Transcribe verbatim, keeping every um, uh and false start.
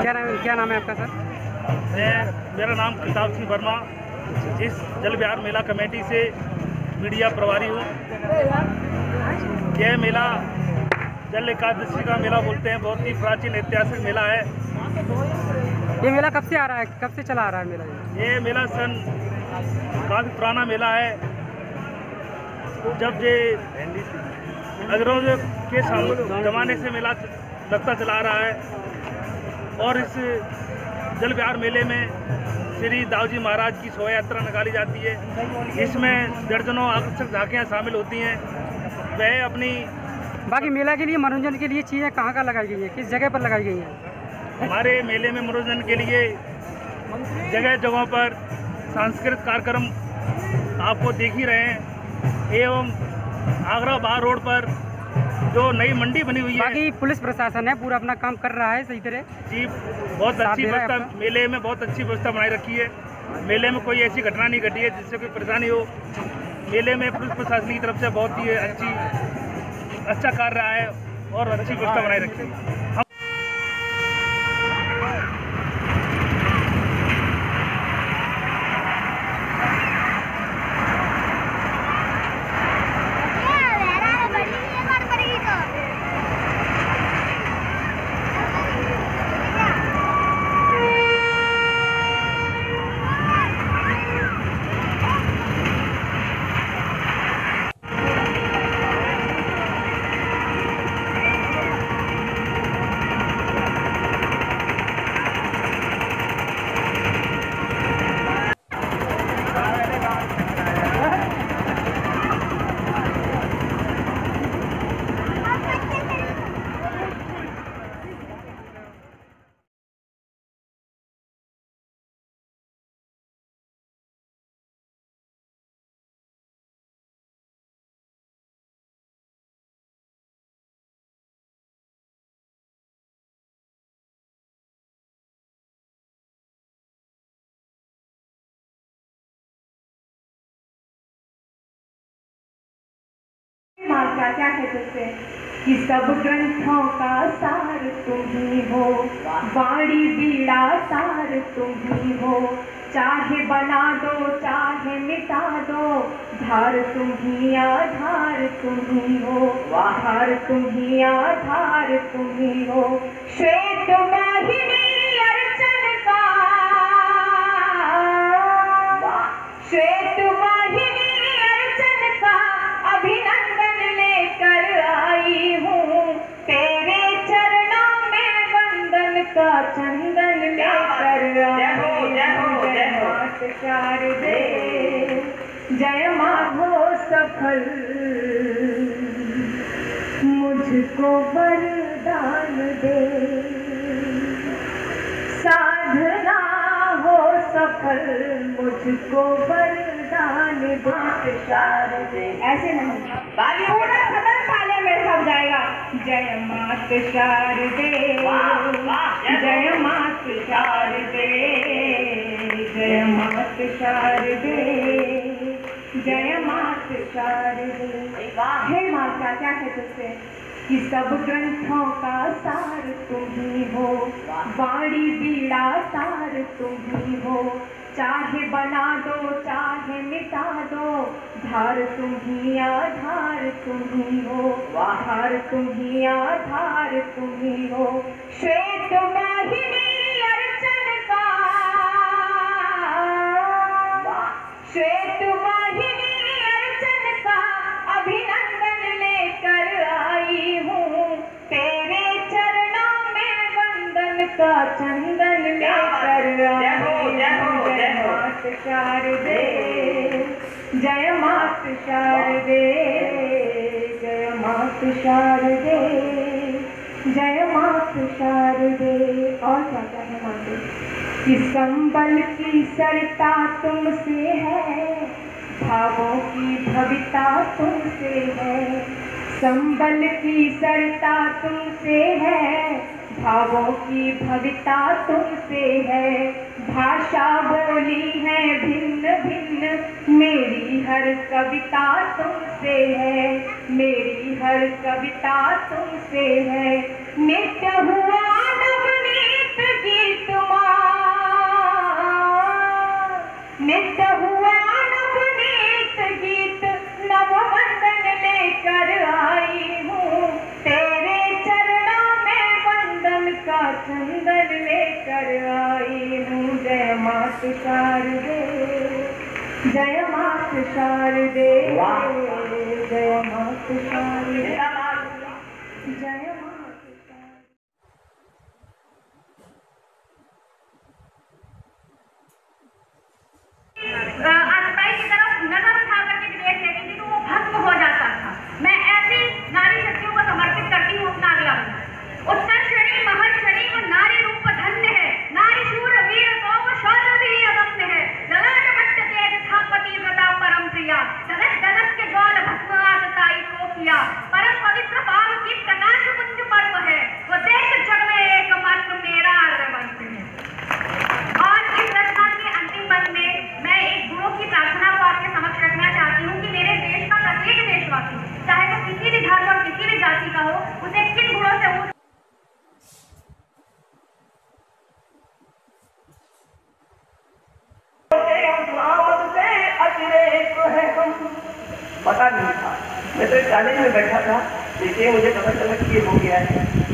क्या नाम क्या नाम है आपका सर? मैं मेरा नाम प्रताप सिंह वर्मा, इस जल विहार मेला कमेटी से मीडिया प्रभारी हूँ। यह मेला जल एकादशी का मेला बोलते हैं, बहुत ही प्राचीन ऐतिहासिक मेला है। ये मेला कब से आ रहा है, कब से चला आ रहा है मेला? ये मेला सन काफ़ी पुराना मेला है। जब ये अंग्रेजों के ज़माने से मेला लगता चला आ रहा है और इस जल विहार मेले में श्री दाऊजी महाराज की शोभा यात्रा निकाली जाती है। इसमें दर्जनों आकर्षक झांकियाँ शामिल होती हैं। वह अपनी बाकी मेला के लिए मनोरंजन के लिए चीज़ें कहाँ कहाँ लगाई गई हैं, किस जगह पर लगाई गई हैं? हमारे मेले में मनोरंजन के लिए जगह जगहों पर सांस्कृतिक कार्यक्रम आपको देख ही रहे हैं। एवं आगरा बाहर रोड पर जो नई मंडी बनी हुई है, बाकी पुलिस प्रशासन है पूरा अपना काम कर रहा है सही तरह जी, बहुत अच्छी व्यवस्था मेले में बहुत अच्छी व्यवस्था बनाई रखी है। मेले में कोई ऐसी घटना नहीं घटी है जिससे कोई परेशानी हो। मेले में पुलिस प्रशासन की तरफ से बहुत ही अच्छी अच्छा कार्य रहा है और अच्छी व्यवस्था बनाई रखी है। माता क्या है तुझसे कि सब ग्रंथों का सार तुम ही हो, वाणी बीड़ा सार तुम ही हो। चाहे बना दो चाहे मिटा दो, धार तुम ही आधार तुम ही हो, धार तुम ही आधार तुम ही हो। श्वेत मोहिनी अर्चन का, श्वेत मोहिनी अर्चन का अभिनंदन लेकर आई हूँ। तेरे चरणों में वंदन का चंदन लेकर आई हूँ। जय मात शारदे, जय माधो सफल, मुझको वरदान दे। साधना हो सफल, मुझको वरदान दे शारदे। ऐसे नहीं, पूरा सदन ताले में सब जाएगा। जय मात शारदे, जय मात शारदे, जय मात शारदे, जय मात शारदे। हे माता क्या है तुझसे कि सब ग्रंथों का सार तुम ही हो, वाणी बीड़ा सार तुम ही हो। चाहे बना दो चाहे मिटा दो, धार तुम ही आधार तुम ही हो, धार तुम ही आधार तुम ही हो। श्वेत मोहिनी अर्चन का, श्वेत मोहिनी अर्चन का अभिनंदन लेकर आई हूँ। तेरे चरणों में वंदन का चंदन लेकर आई हूँ। जय मात शारदे, जय मात शारदे, जय मात शारदे, जय मात शारदे। और क्या क्या है माते कि संबल की सरता तुमसे है, भावों की भविता तुमसे है। संबल की सरता तुमसे है, भावों की भविता तुमसे है। भाषा बोली है भिन्न भिन्न, मेरी हर कविता तुमसे है, मेरी हर कविता तुमसे है। नित्य हुआ नवनीत गीत चंदन लेकर आई हूँ, जय मात शारदे, जय मात शारदे, जय मात शारदे, जय मात शारदे। अनपाई की तरफ नजर उठा करके भी देख लेती थी तो वो भस्म हो जाता था। मैं ऐसी नारी शक्तियों को समर्पित करती हूँ अपना अगला गाना। उत्तर श्रेणी महर्षणी वो नारी रूप धन्य है, नारी शूर वीर तो वो शौर्य भी अदम्य है। ललाट भट्ट तेज स्थापति व्रता परम प्रिया, धनस धनस के ज्वाल भस्मात ताई को किया। परम पवित्र भाव की प्रकाश पुंज पर्व है, वो देश जग में एकमात्र मेरा रवंश है। और इस रचना के अंतिम पद में मैं एक गुरु की प्रार्थना को आपके समक्ष रखना चाहती हूँ कि मेरे देश का प्रत्येक देशवासी, चाहे वो किसी भी धर्म और किसी भी जाति का हो, उसे किन गुणों से ऊपर पता नहीं था। मैं तो कॉलेज में बैठा था, देखिए मुझे पता चला कि ये हो गया है।